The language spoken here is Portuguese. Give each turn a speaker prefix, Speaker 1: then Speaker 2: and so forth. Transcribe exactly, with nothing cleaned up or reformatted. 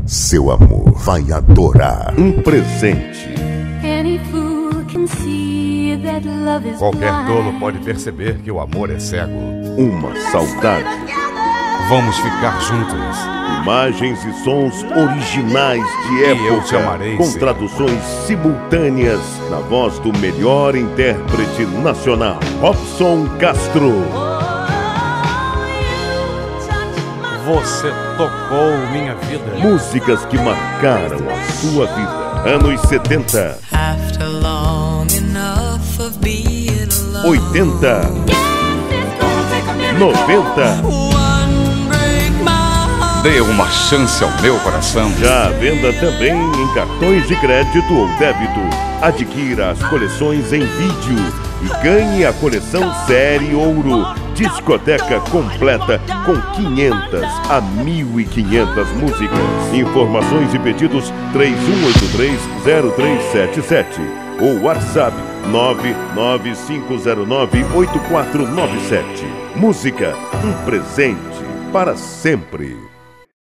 Speaker 1: Seu amor vai adorar. Um presente.
Speaker 2: Qualquer tolo pode perceber que o amor é cego.
Speaker 1: Uma saudade.
Speaker 2: Vamos ficar juntos.
Speaker 1: Imagens e sons originais de
Speaker 2: E eu te
Speaker 1: época,
Speaker 2: amarei,
Speaker 1: com
Speaker 2: sim.
Speaker 1: traduções simultâneas na voz do melhor intérprete nacional, Robson Castro.
Speaker 2: Você tocou minha vida.
Speaker 1: Músicas que marcaram a sua vida. Anos setenta, oitenta, noventa.
Speaker 2: Dê uma chance ao meu coração.
Speaker 1: Já à venda também em cartões de crédito ou débito. Adquira as coleções em vídeo e ganhe a coleção Série Ouro. Discoteca completa com quinhentas a mil e quinhentas músicas. Informações e pedidos três um oito três, zero três sete sete ou WhatsApp nove nove cinco zero nove, oito quatro nove sete. Música, um presente para sempre.